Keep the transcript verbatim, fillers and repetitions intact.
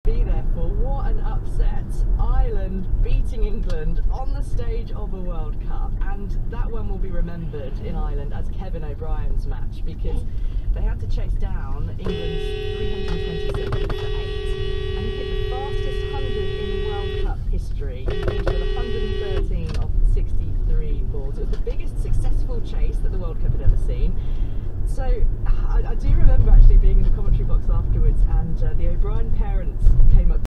be there for. What an upset. Ireland beating England on the stage of a World Cup, and that one will be remembered in Ireland as Kevin O'Brien's match, because they had to chase down England's three hundred twenty-seven for eight, and he hit the fastest one hundred in World Cup history. He finished with one hundred thirteen of sixty-three balls. It was the biggest successful chase that the World Cup had ever seen. So I, I do remember actually being in the commentary box afterwards, and uh, the O'Brien parents came up